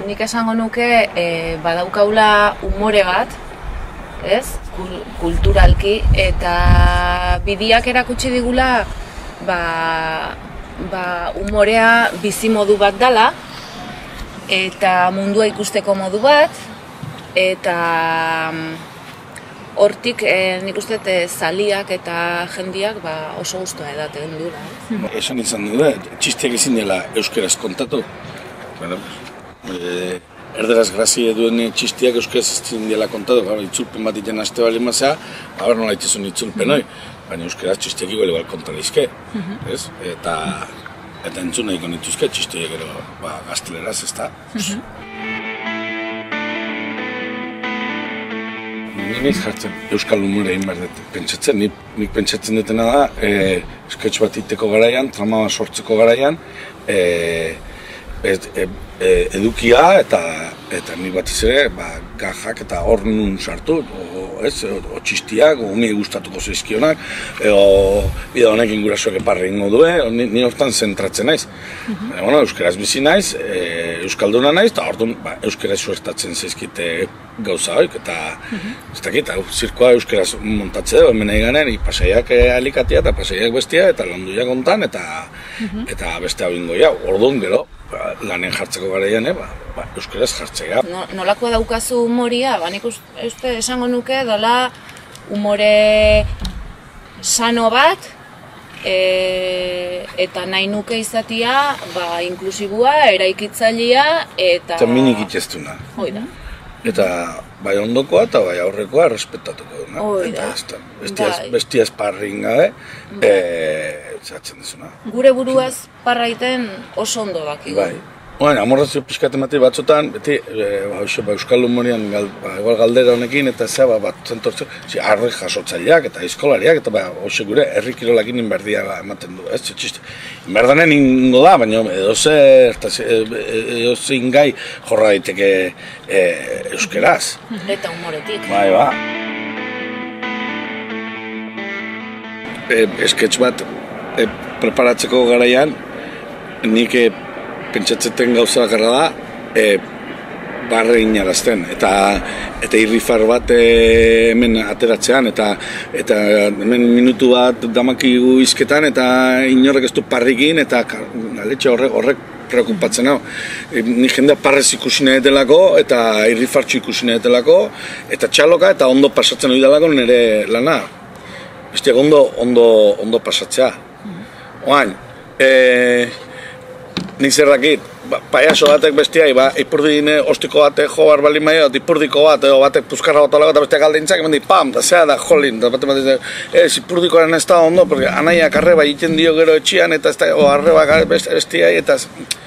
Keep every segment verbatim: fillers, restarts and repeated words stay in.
nik esango nuke e, badaukaula umore bat, ez? Kul, kulturalki, eta bidiak erakutsi digula ba, ba umorea bizimodu bat dala, eta mundua ikusteko modu bat, eta hortik eh, nik uste e, zaliak eta jendiak ba, oso guztua edaten dura. Eh? Esan izan du da, txistiak ezin dela euskeraz kontatu. Bueno, eh, erderaz grazie duen txistiak euskeraz ezin dela kontatu. Gara, itzulpen bat iten aste bali mazea, haber nola itezun itzulpen hoi. Baina euskeraz txistiak igual igual kontalizke. Ez? Eta, eta entzun nahiko nituzke txistiak gero ba, gazteleraz, ez da. Nik jartzen euskal humore egin behar dut pentsatzen, nik, nik pentsatzen dutena da e, sketch bat iteko garaian, trama bat sortzeko garaian e, et, e, e, edukia eta eta nik batez ere ba, gajak eta hor nun sartu, o, ez, o, o txistiak, o mi gustatuko zaizkionak, e, o bide honekin gurasoak eparri ingo due, ni, ni hortan zentratzen naiz. Uh-huh. e, bueno, euskeraz bizi naiz, e, euskalduna naiz, eta orduan ba, euskeraz suertatzen zaizkite gauza hoik, eta uh-huh. ez dakit, zirkoa euskeraz montatze dugu, hemen eganen, pasaiak alikatia eta pasaiak bestia, eta landuiak ontan, eta, uh-huh. eta beste hau ingo jau, orduan gero, ba, lanen jartzeko garaian, ba, ba, euskeraz jartzea. No, nolako daukazu humoria, ba, nik uste esango nuke dela humore sano bat, e, eta nahi nuke izatia, ba, inklusibua, eraikitzailea, eta... Eta minik itxeztuna. Hoi da. Eta bai ondokoa eta bai aurrekoa respetatuko duna. Hoi da. Bestiaz parrin gabe, zatzen dezuna. Gure buruaz parraiten oso ondo daki. Bai. Bueno, amorrazio pixkat emate batzotan, beti, e, ba, ba, euskal humorian gal, ba, igual galdera honekin, eta zea, ba, bat zentortzen, arre jasotzaileak eta eskolariak, eta ba, hoxe gure, herri kirolakin inberdia ba, ematen du, ez, txiste. Inberdanen ingo da, baina edoze, edoze ingai jorra daiteke e, euskeraz. Eta humoretik. Bai, ba. E, sketch bat e, preparatzeko garaian, nik e, pentsatzeten gauza bakarra da, e, barre inarazten, eta eta irrifar bat e, hemen ateratzean, eta eta hemen minutu bat damakigu izketan, eta inorrek ez du parrikin, eta galetxe horrek, horrek preokupatzen hau. E, ni jendea parrez ikusine delako, eta irrifartxu ikusine delako, eta txaloka, eta ondo pasatzen hori delako nire lana. Bestiak ondo, ondo, ondo pasatzea. Oain, e, nik zer dakit, ba, paiaso batek bestiai, ba, ipurdine ostiko batek jo bar bali maio, ipurdiko bat, edo batek puzkarra botalago eta besteak aldeintzak, eman di, pam, da zea da jolin, da batek batek, ez, ipurdikoaren ez da ondo, porque anaiak arreba egiten dio gero etxian, eta ez da, o arreba bestiai, eta ez...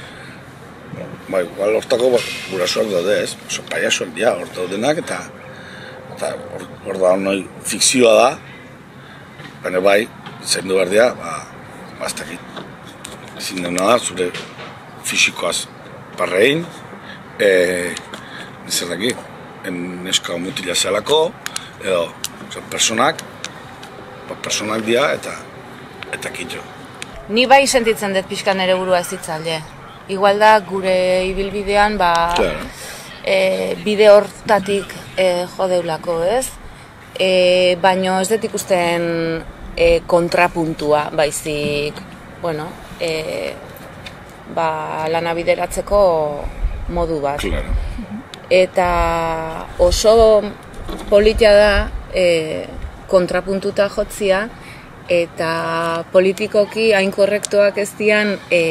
Ba, igual hortako gurasoak daude, ez, oso paiasoak dia, hor daudenak, eta eta hor da honoi fikzioa da, baina bai, zaindu behar dia, ba, bastakit. Ezin dena da, zure fisikoaz parrein, e, zer daki, neska mutila zelako, edo, oza, personak, ba, personak dira, eta, eta kitxo. Ni bai sentitzen dut pixka nere burua ez ditzalde. Igual da, gure ibilbidean, ba, Claro. e, bide hortatik e, jodeulako, ez? E, baino ez dut ikusten e, kontrapuntua, baizik, bueno, e, ba, lana bideratzeko modu bat. Claro. Eta oso politia da e, kontrapuntuta jotzia, eta politikoki hain korrektoak ez dian e,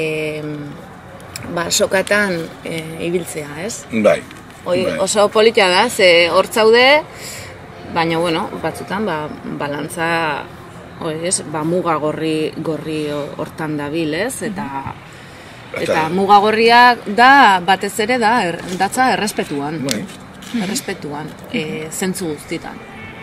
ba, sokatan e, ibiltzea, ez? Bai. Hoi, bai. oso politia da, ze hor zaude, baina, bueno, batzutan, ba, balantza, hori ez, ba, muga gorri, gorri hortan dabil, ez? Eta, eta muga gorria da, batez ere da, er, datza errespetuan. Bai. Errespetuan, e, zentzu guztitan.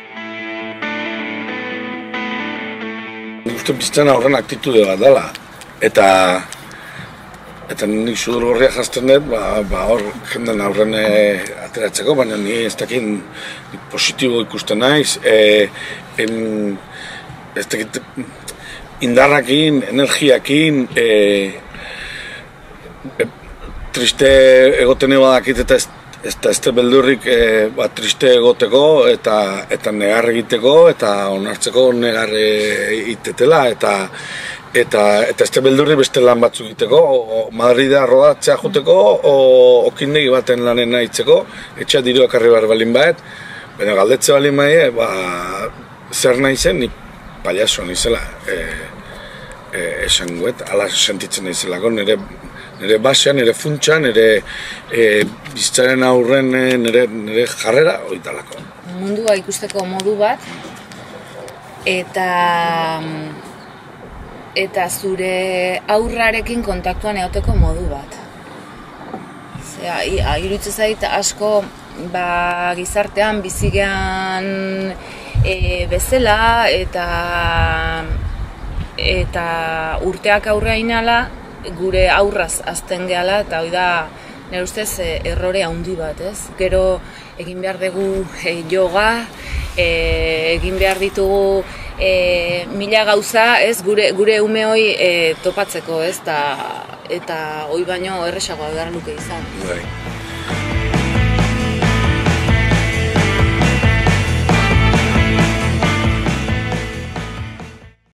Uste biztena horren aktitude bat dela, eta eta nik sudur gorria jazten dut, ba, ba hor jenden aurren e, ateratzeko, baina ni ez dakin positibo ikusten naiz, e, en, ez dakit indarrakin, energiakin, e, e, triste egoten badakit eta ez ez da ez beldurrik e, ba, triste egoteko eta eta negar egiteko eta onartzeko negar itetela eta eta eta ez beldurrik beste lan batzuk egiteko, o Madrida rodatzea joteko, o okindegi baten lanen nahitzeko, etxea diru ekarri behar balin baet, baina galdetze balin baie, ba, zer nahi zen, ni paliaso nizela, e, e, esan guet, ala sentitzen nahizelako, nire nire basean, nire funtsa, nire e, bizitzaren aurren nire, nire jarrera oitalako. Mundua ikusteko modu bat, eta eta zure aurrarekin kontaktuan egoteko modu bat. Zera, iruditzen zait asko ba, gizartean bizigean e, bezala eta eta urteak aurrea inala gure aurraz azten gehala eta hori da nire ustez errore handi bat, ez? Gero egin behar dugu e, yoga, e, egin behar ditugu E, mila gauza, ez, gure, gure ume hoi e, topatzeko, ez, ta, eta hoi baino erresagoa behar luke izan. Bai.